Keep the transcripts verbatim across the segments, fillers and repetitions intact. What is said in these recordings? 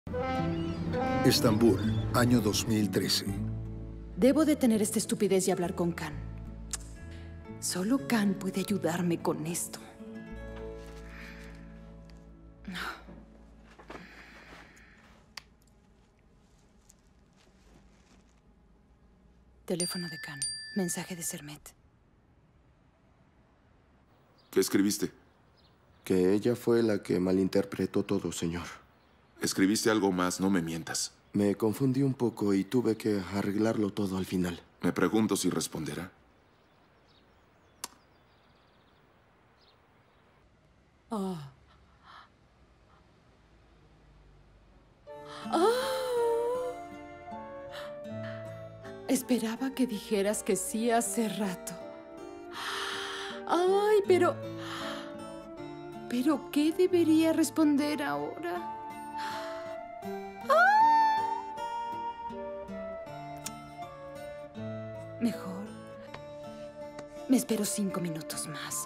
Estambul, año dos mil trece. Debo detener esta estupidez y hablar con Khan. Solo Khan puede ayudarme con esto. Teléfono de Khan. Mensaje de Sermet. ¿Qué escribiste? Que ella fue la que malinterpretó todo, señor. Escribiste algo más, no me mientas. Me confundí un poco y tuve que arreglarlo todo al final. Me pregunto si responderá. Oh. Oh. Esperaba que dijeras que sí hace rato. Ay, pero... ¿Pero qué debería responder ahora? Mejor. Me espero cinco minutos más.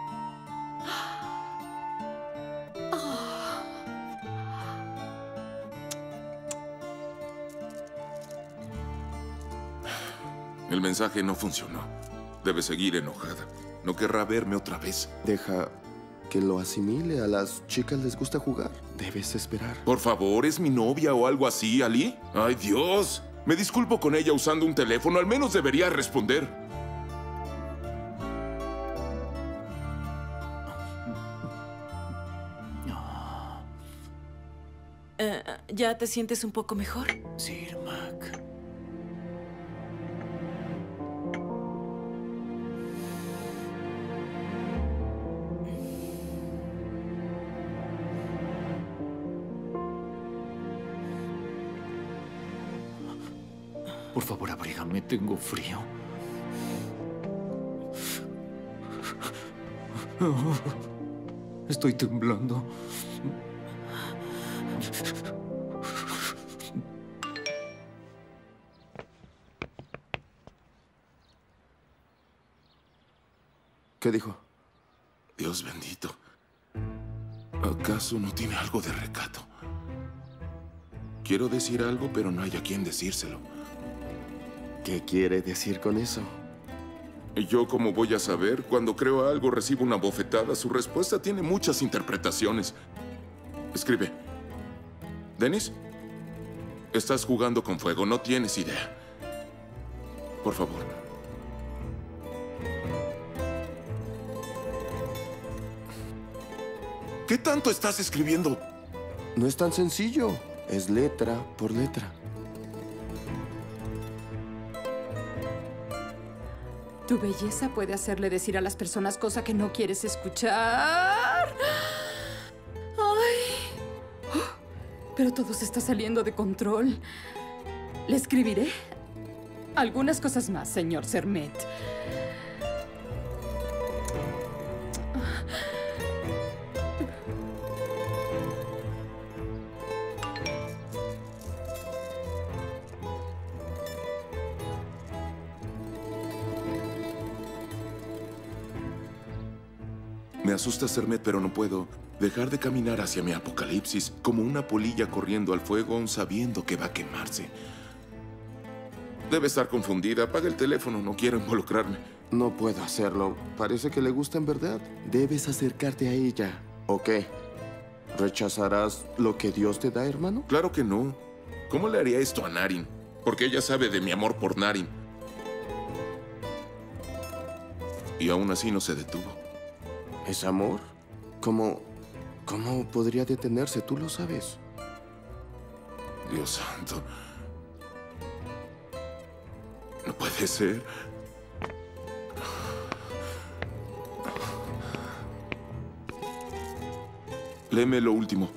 El mensaje no funcionó. Debe seguir enojada. No querrá verme otra vez. Deja que lo asimile. A las chicas les gusta jugar. Debes esperar. Por favor, ¿es mi novia o algo así, Ali? ¡Ay, Dios! Me disculpo con ella usando un teléfono. Al menos debería responder. Uh, ¿Ya te sientes un poco mejor? Sí, Mac. Por favor, abrígame. Tengo frío. Estoy temblando. ¿Qué dijo? Dios bendito. ¿Acaso no tiene algo de recato? Quiero decir algo, pero no hay a quien decírselo. ¿Qué quiere decir con eso? ¿Y yo cómo voy a saber? Cuando creo algo, recibo una bofetada. Su respuesta tiene muchas interpretaciones. Escribe. ¿Dennis? Estás jugando con fuego. No tienes idea. Por favor. ¿Qué tanto estás escribiendo? No es tan sencillo. Es letra por letra. Tu belleza puede hacerle decir a las personas cosas que no quieres escuchar. Ay. Oh, pero todo se está saliendo de control. Le escribiré algunas cosas más, señor Sermet. Me asusta Sermet, pero no puedo dejar de caminar hacia mi apocalipsis como una polilla corriendo al fuego aún sabiendo que va a quemarse. Debe estar confundida. Apaga el teléfono. No quiero involucrarme. No puedo hacerlo. Parece que le gusta en verdad. Debes acercarte a ella. ¿O qué? ¿Rechazarás lo que Dios te da, hermano? Claro que no. ¿Cómo le haría esto a Naren? Porque ella sabe de mi amor por Naren. Y aún así no se detuvo. ¿Es amor? ¿Cómo, cómo podría detenerse? Tú lo sabes. Dios santo. No puede ser. Léeme lo último.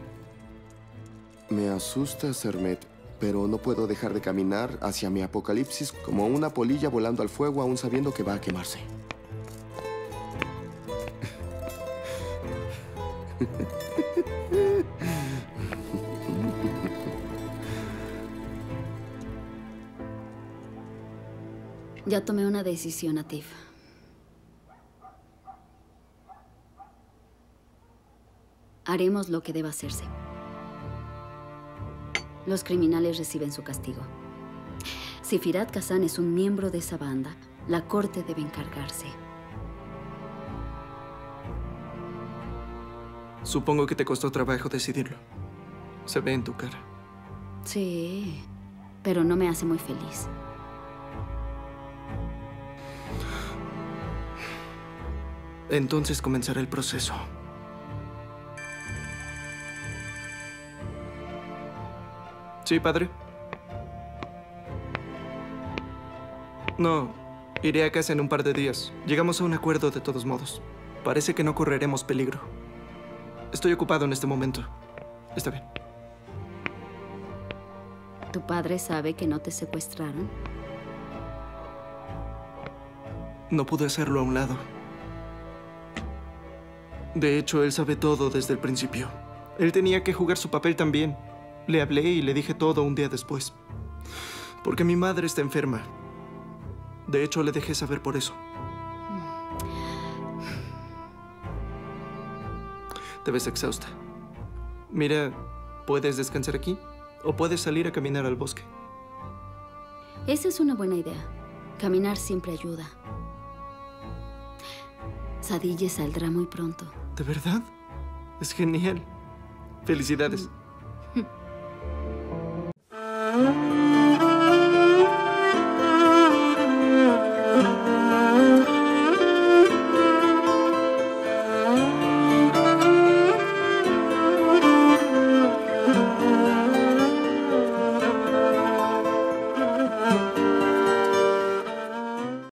Me asusta, Sermet, pero no puedo dejar de caminar hacia mi apocalipsis como una polilla volando al fuego aún sabiendo que va a quemarse. Ya tomé una decisión, Atif. Haremos lo que deba hacerse. Los criminales reciben su castigo. Si Firat Kazan es un miembro de esa banda, la corte debe encargarse. Supongo que te costó trabajo decidirlo. Se ve en tu cara. Sí, pero no me hace muy feliz. Entonces comenzará el proceso. ¿Sí, padre? No, iré a casa en un par de días. Llegamos a un acuerdo de todos modos. Parece que no correremos peligro. Estoy ocupado en este momento. Está bien. ¿Tu padre sabe que no te secuestraron? No pude hacerlo a un lado. De hecho, él sabe todo desde el principio. Él tenía que jugar su papel también. Le hablé y le dije todo un día después. Porque mi madre está enferma. De hecho, le dejé saber por eso. Te ves exhausta. Mira, puedes descansar aquí o puedes salir a caminar al bosque. Esa es una buena idea. Caminar siempre ayuda. Sadille saldrá muy pronto. ¿De verdad? Es genial. Felicidades.